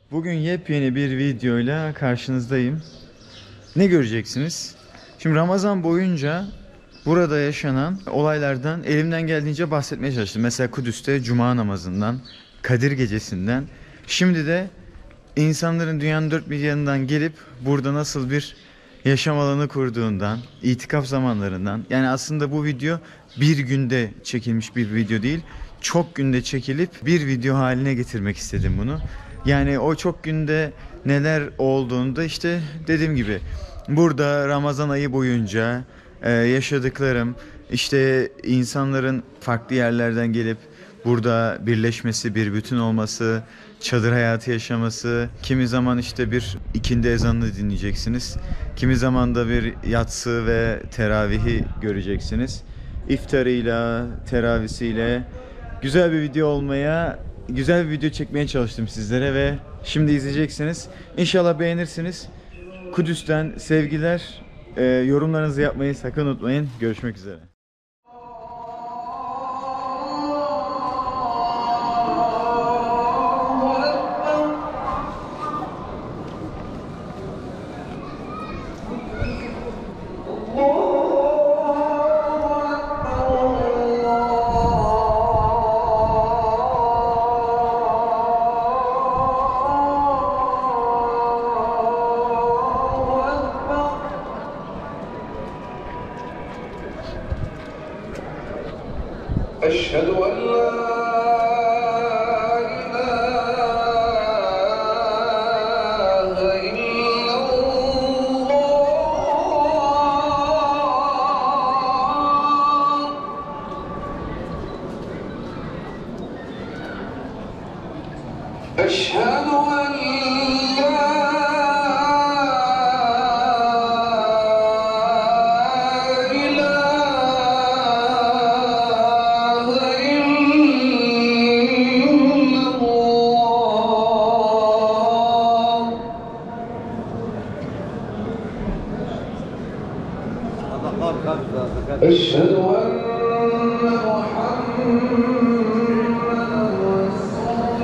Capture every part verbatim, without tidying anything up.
Bugün yepyeni bir videoyla karşınızdayım. Ne göreceksiniz? Şimdi Ramazan boyunca burada yaşanan olaylardan elimden geldiğince bahsetmeye çalıştım. Mesela Kudüs'te Cuma namazından, Kadir Gecesi'nden. Şimdi de insanların dünyanın dört bir yanından gelip burada nasıl bir yaşam alanı kurduğundan, itikaf zamanlarından. Yani aslında bu video bir günde çekilmiş bir video değil. Çok günde çekilip bir video haline getirmek istedim bunu. Yani o çok günde neler olduğunu da işte dediğim gibi burada Ramazan ayı boyunca e, yaşadıklarım, işte insanların farklı yerlerden gelip burada birleşmesi, bir bütün olması, çadır hayatı yaşaması, kimi zaman işte bir ikindi ezanını dinleyeceksiniz, kimi zaman da bir yatsı ve teravihi göreceksiniz. İftarıyla, teravisiyle güzel bir video olmaya, güzel bir video çekmeye çalıştım sizlere ve şimdi izleyeceksiniz. İnşallah beğenirsiniz. Kudüs'ten sevgiler. Ee, yorumlarınızı yapmayı sakın unutmayın. Görüşmek üzere. أشهد أن لا إله إلا الله أشهد أن أشهد أن محمداً رسول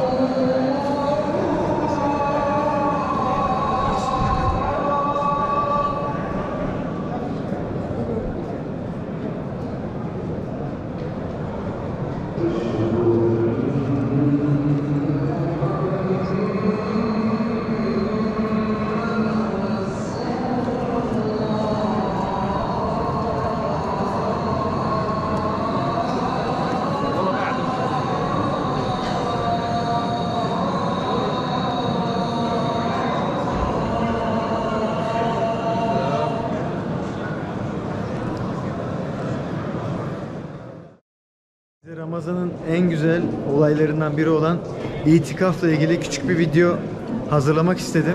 Ramazan'ın en güzel olaylarından biri olan itikafla ilgili küçük bir video hazırlamak istedim.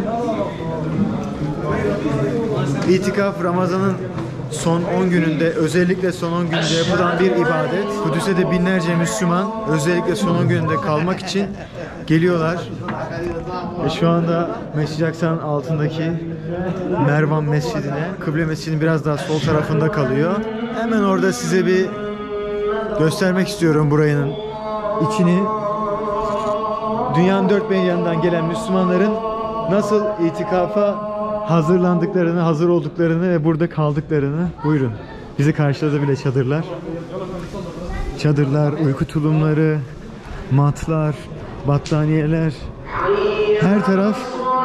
İtikaf Ramazan'ın son on gününde, özellikle son on günde yapılan bir ibadet. Kudüs'e de binlerce Müslüman özellikle son on gününde kalmak için geliyorlar. Ve şu anda Mescid-i Aksa'nın altındaki Mervan Mescidi'ne, Kıble Mescidi'nin biraz daha sol tarafında kalıyor. Hemen orada size bir göstermek istiyorum burayının içini. Dünyanın dört bir yanından gelen Müslümanların nasıl itikafa hazırlandıklarını, hazır olduklarını ve burada kaldıklarını. Buyurun. Bizi karşıladı bile çadırlar. Çadırlar, uyku tulumları, matlar, battaniyeler. Her taraf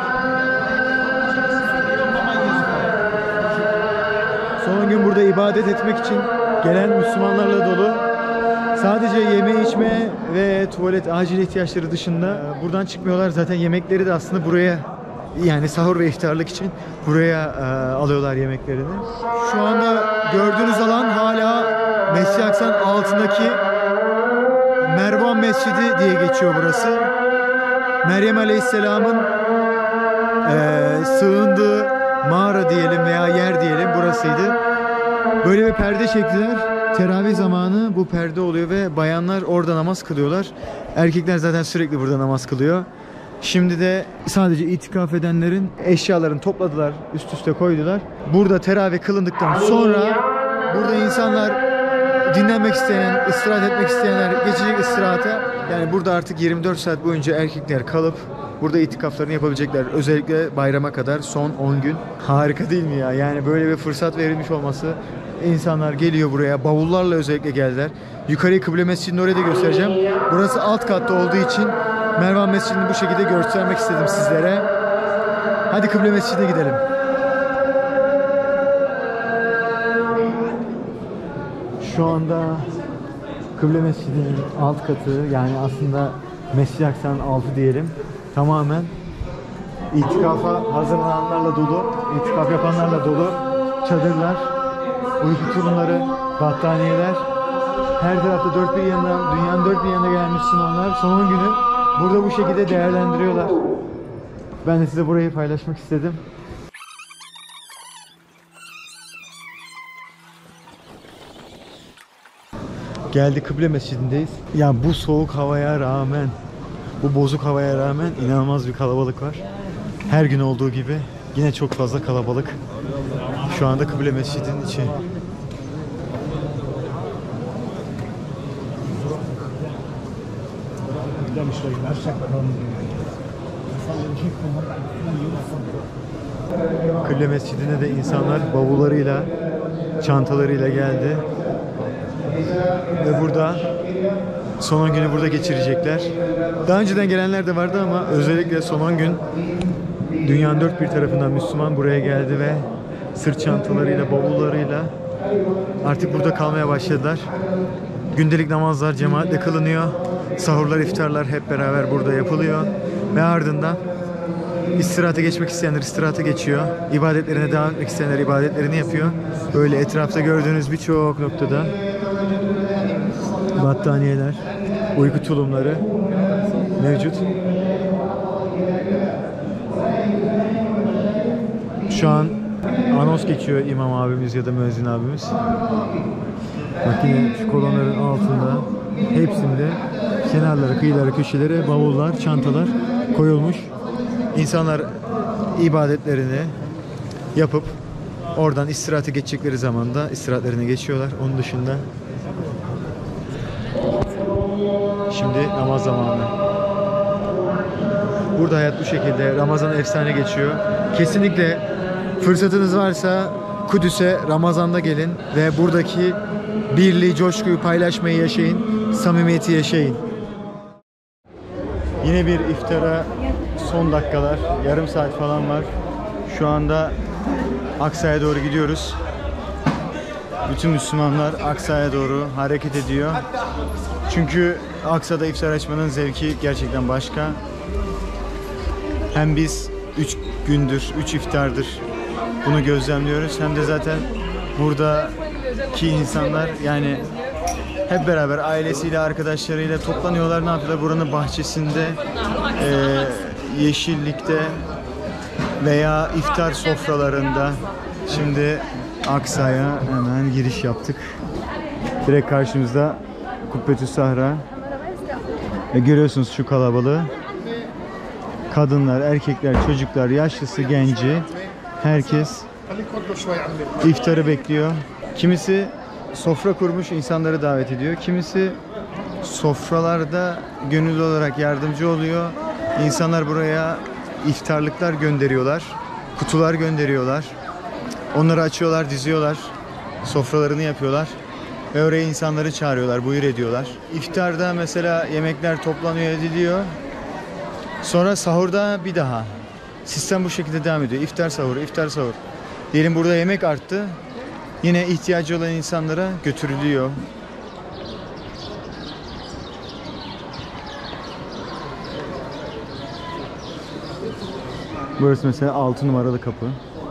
son gün burada ibadet etmek için gelen Müslümanlarla dolu. Sadece yeme içme ve tuvalet acil ihtiyaçları dışında buradan çıkmıyorlar. Zaten yemekleri de aslında buraya, yani sahur ve iftarlık için buraya e, alıyorlar yemeklerini. Şu anda gördüğünüz alan hala Mescid-i Aksa'nın altındaki Mervan Mescidi diye geçiyor burası. Meryem Aleyhisselam'ın e, sığındığı mağara diyelim veya yer diyelim burasıydı. Böyle bir perde çektiler. Teravih zamanı bu perde oluyor ve bayanlar orada namaz kılıyorlar. Erkekler zaten sürekli burada namaz kılıyor. Şimdi de sadece itikaf edenlerin eşyalarını topladılar, üst üste koydular. Burada teravih kılındıktan sonra burada insanlar dinlenmek isteyen, istirahat etmek isteyenler geçecek istirahata. Yani burada artık yirmi dört saat boyunca erkekler kalıp burada itikaflarını yapabilecekler. Özellikle bayrama kadar son on gün. Harika değil mi ya? Yani böyle bir fırsat verilmiş olması. İnsanlar geliyor buraya. Bavullarla özellikle geldiler. Yukarıyı Kıble Mescidi'ni oraya da göstereceğim. Burası alt katta olduğu için Mervan Mescidi'ni bu şekilde göstermek istedim sizlere. Hadi Kıble Mescidi'ne gidelim. Şu anda Kıble Mescidi'nin alt katı, yani aslında Mescid-i Aksa'nın altı diyelim, tamamen itikafa hazırlananlarla dolu, itikaf yapanlarla dolu. Çadırlar, uyku tulumları, battaniyeler. Her tarafta dört bir yandan, dünyanın dört bir yanına gelen Müslümanlar son on günü burada bu şekilde değerlendiriyorlar. Ben de size burayı paylaşmak istedim. Geldik Kıble Mescidi'ndeyiz. Ya bu soğuk havaya rağmen, bu bozuk havaya rağmen inanılmaz bir kalabalık var. Her gün olduğu gibi yine çok fazla kalabalık. Şu anda Kıble Mescidi'nin içi. Kıble Mescidi'ne de insanlar bavullarıyla, çantalarıyla geldi. Ve burada son on günü burada geçirecekler. Daha önceden gelenler de vardı ama özellikle son on gün dünyanın dört bir tarafından Müslüman buraya geldi ve sırt çantalarıyla, bavullarıyla artık burada kalmaya başladılar. Gündelik namazlar cemaatle kılınıyor. Sahurlar, iftarlar hep beraber burada yapılıyor. Ve ardından istirahate geçmek isteyenler istirahate geçiyor. İbadetlerine devam etmek isteyenler ibadetlerini yapıyor. Böyle etrafta gördüğünüz birçok noktada battaniyeler, uyku tulumları mevcut. Şu an anons geçiyor imam abimiz ya da müezzin abimiz. Bak yine şu kolonların altında hepsinde kenarları, kıyıları, köşelere bavullar, çantalar koyulmuş. İnsanlar ibadetlerini yapıp oradan istirahate geçecekleri zaman da istirahatlerine geçiyorlar. Onun dışında şimdi namaz zamanı. Burada hayat bu şekilde. Ramazan efsane geçiyor. Kesinlikle fırsatınız varsa Kudüs'e Ramazan'da gelin ve buradaki birliği, coşkuyu paylaşmayı yaşayın, samimiyeti yaşayın. Yine bir iftara son dakikalar, yarım saat falan var. Şu anda Aksa'ya doğru gidiyoruz. Bütün Müslümanlar Aksa'ya doğru hareket ediyor. Çünkü Aksa'da iftar açmanın zevki gerçekten başka. Hem biz üç gündür, üç iftardır bunu gözlemliyoruz. Hem de zaten buradaki insanlar yani hep beraber ailesiyle, arkadaşlarıyla toplanıyorlar. Ne yapıyorlar? Buranın bahçesinde, e, yeşillikte veya iftar sofralarında. Şimdi Aksa'ya hemen giriş yaptık. Direkt karşımızda Kubbetü Sahra. Ve görüyorsunuz şu kalabalığı. Kadınlar, erkekler, çocuklar, yaşlısı, genci, herkes iftarı bekliyor. Kimisi sofra kurmuş, insanları davet ediyor. Kimisi sofralarda gönüllü olarak yardımcı oluyor. İnsanlar buraya iftarlıklar gönderiyorlar. Kutular gönderiyorlar. Onları açıyorlar, diziyorlar. Sofralarını yapıyorlar. Ve oraya insanları çağırıyorlar, buyur ediyorlar. İftarda mesela yemekler toplanıyor, ediliyor. Sonra sahurda bir daha. Sistem bu şekilde devam ediyor. İftar sahur, iftar sahur. Diyelim burada yemek arttı. Yine ihtiyacı olan insanlara götürülüyor. Burası mesela altı numaralı kapı.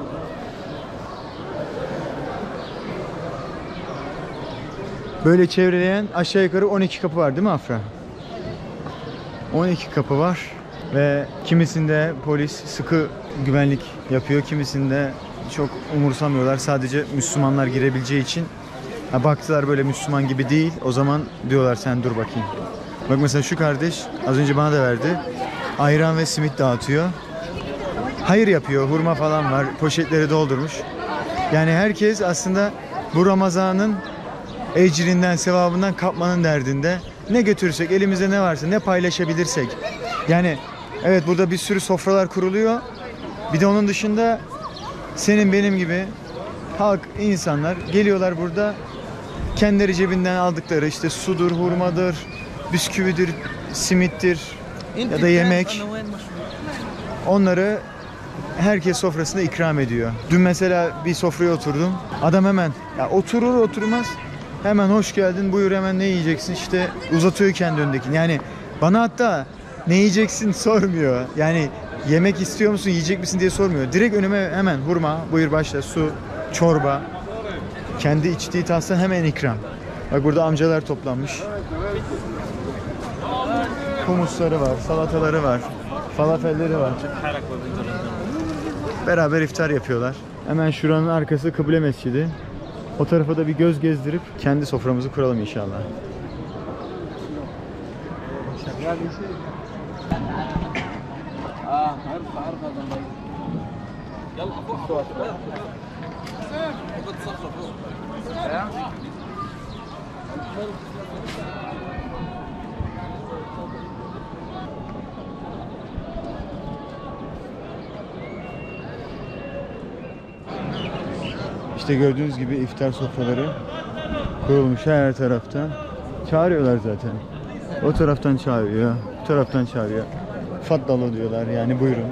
Böyle çevreleyen aşağı yukarı on iki kapı var değil mi Afra? on iki kapı var ve kimisinde polis sıkı güvenlik yapıyor, kimisinde çok umursamıyorlar. Sadece Müslümanlar girebileceği için ha, baktılar böyle Müslüman gibi değil. O zaman diyorlar sen dur bakayım. Bak mesela şu kardeş az önce bana da verdi. Ayran ve simit dağıtıyor. Hayır yapıyor. Hurma falan var. Poşetleri doldurmuş. Yani herkes aslında bu Ramazan'ın ecrinden, sevabından kapmanın derdinde. Ne götürürsek, elimizde ne varsa, ne paylaşabilirsek. Yani evet, burada bir sürü sofralar kuruluyor. Bir de onun dışında senin benim gibi halk, insanlar geliyorlar burada. Kendileri cebinden aldıkları işte sudur, hurmadır, bisküvidir, simittir ya da yemek. Onları herkes sofrasında ikram ediyor. Dün mesela bir sofraya oturdum. Adam hemen ya oturur oturmaz hemen hoş geldin, buyur, hemen ne yiyeceksin, işte uzatıyor kendi önündekini. Yani bana hatta ne yiyeceksin sormuyor. Yani yemek istiyor musun, yiyecek misin diye sormuyor. Direkt önüme hemen hurma, buyur başla, su, çorba. Kendi içtiği tastan hemen ikram. Bak burada amcalar toplanmış. Humusları var, salataları var, falafelleri var. Beraber iftar yapıyorlar. Hemen şuranın arkası Kıble Mescidi. O tarafa da bir göz gezdirip kendi soframızı kuralım inşallah. İşte gördüğünüz gibi iftar sofraları kurulmuş her tarafta. Çağırıyorlar zaten. O taraftan çağırıyor, bu taraftan çağırıyor. Faddalı diyorlar, yani buyurun.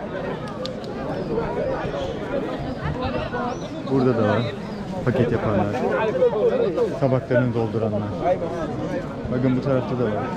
Burada da var paket yapanlar, tabaklarını dolduranlar. Bakın bu tarafta da var.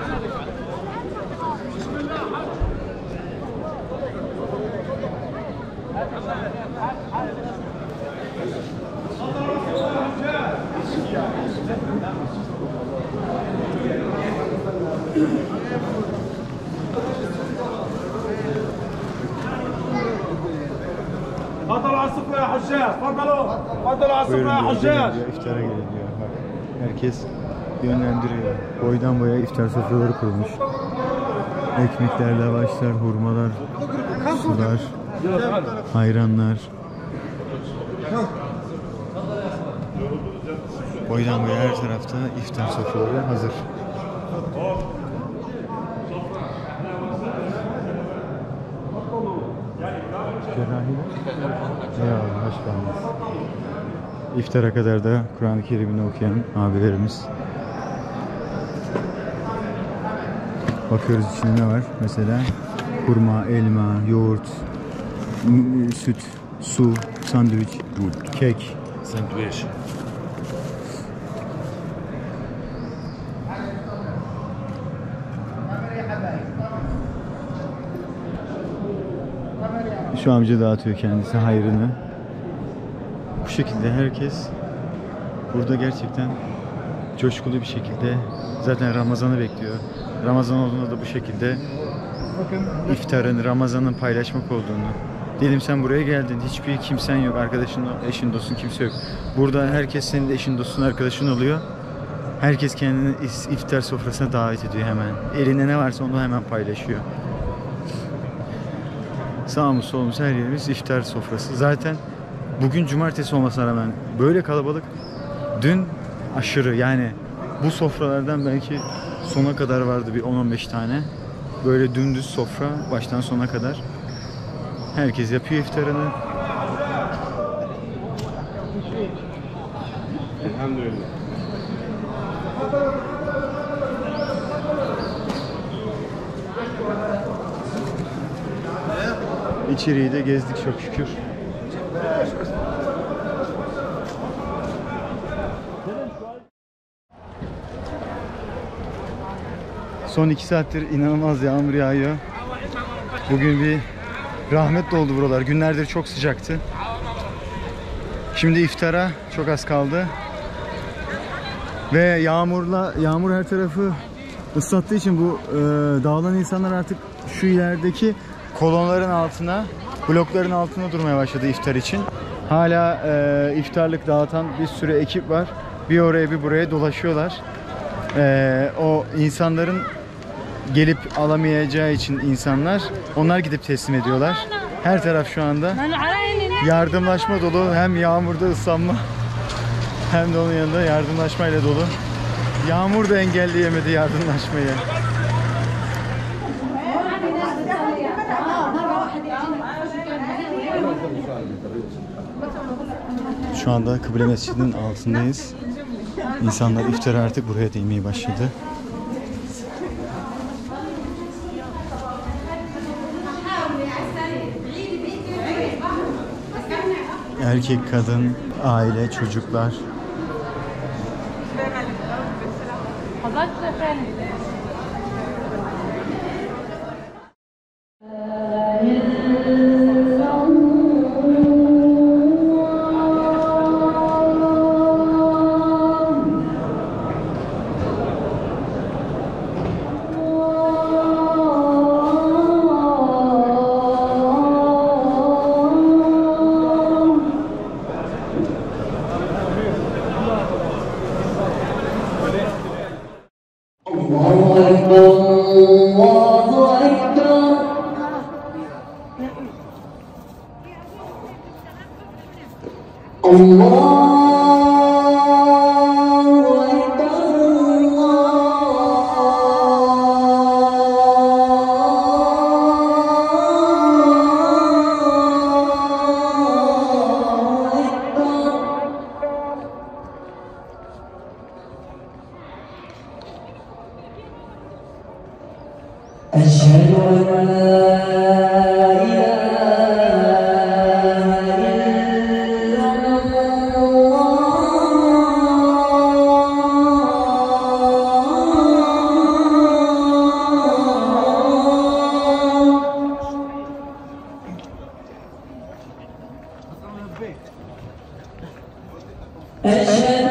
تفضلوا على السفرة يا حجاج، تفضلوا تفضلوا على Buyurun السفرة يا diyor, gelin حجاج. diyor, iftara gelin diyor. Bak, herkes yönlendiriyor. Boydan boya iftar sofraları kurulmuş. Ekmekler, lavaşlar, hurmalar, sular, ayranlar. Boydan boya her tarafta iftar sofraları hazır. Cerrahiler. Eyvallah, hoş geldiniz. İftara kadar da Kur'an-ı Kerim'ini okuyan abilerimiz. Bakıyoruz içinde ne var mesela. Hurma, elma, yoğurt, m- süt, su, sandviç, kek. Sandviç. Şu amca dağıtıyor kendisi hayrını. Bu şekilde herkes burada gerçekten coşkulu bir şekilde zaten Ramazan'ı bekliyor. Ramazan olduğunda da bu şekilde iftarın, Ramazan'ın paylaşmak olduğunu. Diyelim sen buraya geldin, hiçbir kimsen yok, arkadaşın, eşin, dostun kimse yok. Burada herkes senin eşin, dostun, arkadaşın oluyor. Herkes kendini iftar sofrasına davet ediyor hemen. Elinde ne varsa onu hemen paylaşıyor. Sağımız solumuz her yerimiz iftar sofrası. Zaten bugün cumartesi olmasına rağmen böyle kalabalık. Dün aşırı, yani bu sofralardan belki sona kadar vardı bir on on beş tane. Böyle dümdüz sofra baştan sona kadar. Herkes yapıyor iftarını. Elhamdülillah. İçeriği de gezdik çok şükür. Son iki saattir inanılmaz yağmur yağıyor. Bugün bir rahmet doldu buralar. Günlerdir çok sıcaktı. Şimdi iftara çok az kaldı. Ve yağmurla yağmur her tarafı ıslattığı için bu e, dağılan insanlar artık şu ilerideki kolonların altına, blokların altına durmaya başladı iftar için. Hala e, iftarlık dağıtan bir sürü ekip var. Bir oraya bir buraya dolaşıyorlar. E, o insanların gelip alamayacağı için insanlar, onlar gidip teslim ediyorlar. Her taraf şu anda yardımlaşma dolu. Hem yağmurda ıslanma, hem de onun yanında yardımlaşmayla dolu. Yağmur da engelleyemedi yardımlaşmayı. Şu anda Kıble Mescidi'nin altındayız. İnsanlar iftara artık buraya değmeye başladı. Erkek, kadın, aile, çocuklar. أشهد أن لا إله إلا الله أشهد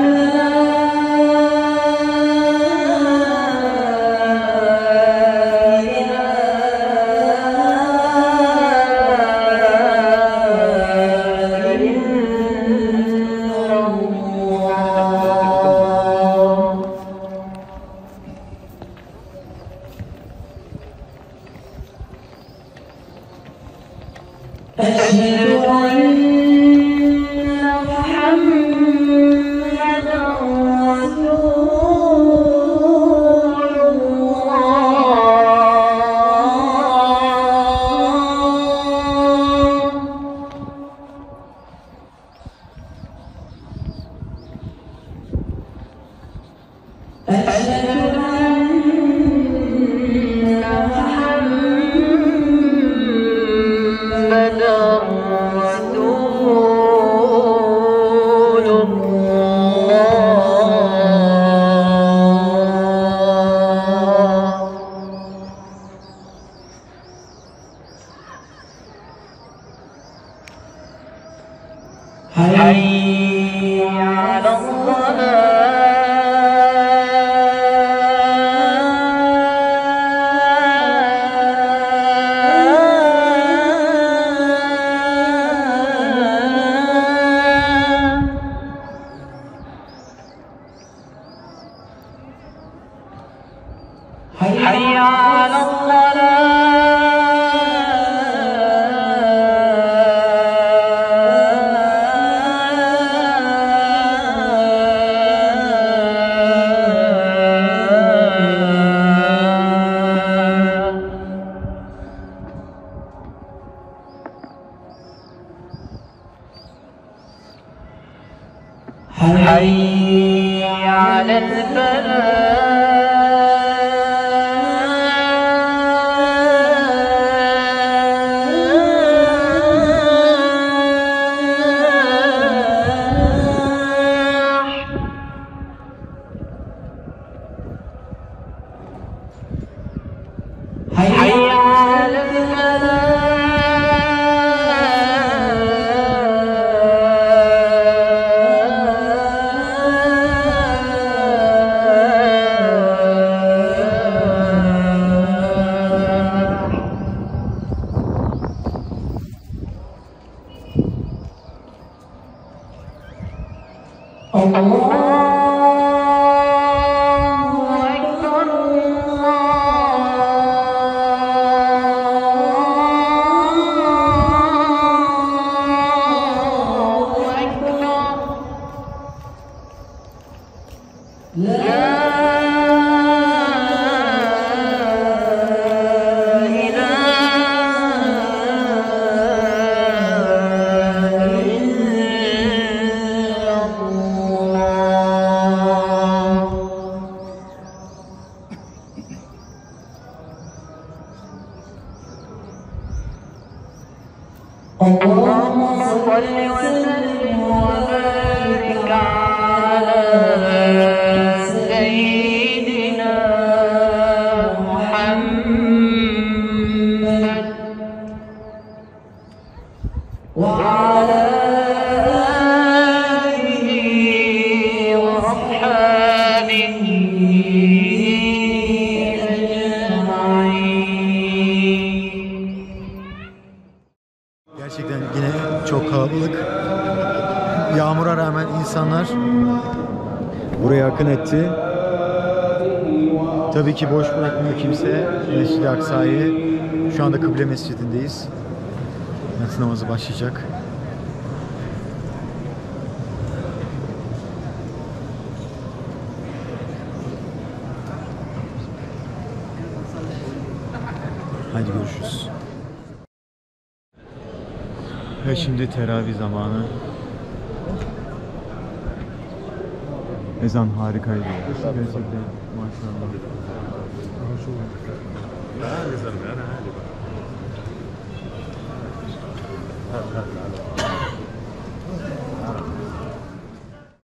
أشهد أن محمدا رسول الله أشهد حي على الصلاة حي على حي على الفلاح حي على الفلاح اللهم صل وسلم وبارك على سيدنا محمد وعلى آله وأصحابه أجمعين. Gerçekten yine çok kalabalık. Yağmura rağmen insanlar buraya akın etti. Tabii ki boş bırakmıyor kimse Mescid-i Aksa'yı. Şu anda Kıble Mescidi'ndeyiz. Yatsı namazı başlayacak. Hadi görüşürüz. Ve şimdi teravih zamanı. Ezan harikaydı. Gerçekten maşallah. لا يا زلمه انا عالي بقى.